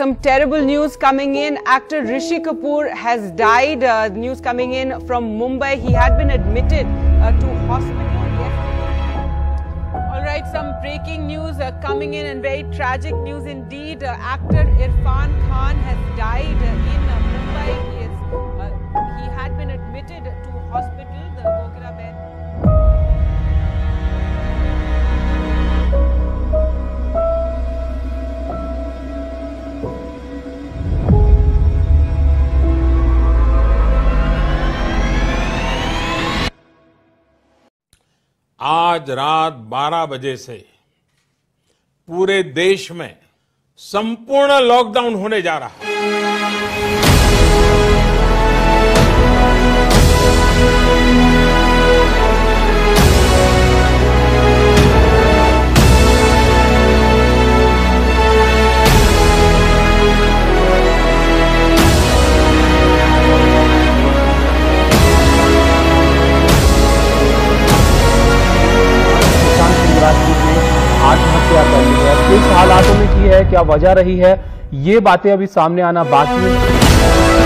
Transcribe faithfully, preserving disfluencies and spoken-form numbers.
Some terrible news coming in. Actor Rishi Kapoor has died. Uh, news coming in from Mumbai. He had been admitted uh, to hospital yesterday. All right, some breaking news uh, coming in and very tragic news indeed. Uh, actor Irfan Khan has died uh, in uh, Mumbai. He, is, uh, he had been admitted to hospital, the Gokira Ben. आज रात बारह बजे से पूरे देश में संपूर्ण lockdown होने जा रहा है। आत्महत्या कर ली है, किस हालातों में की है, क्या वजह रही है, ये बातें अभी सामने आना बाकी है।